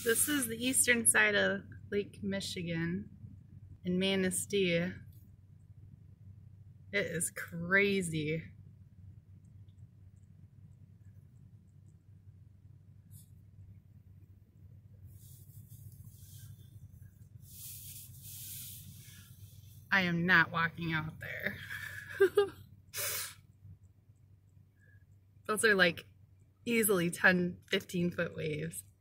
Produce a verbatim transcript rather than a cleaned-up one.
This is the eastern side of Lake Michigan in Manistee. It is crazy. I am not walking out there. Those are like easily ten, fifteen foot waves.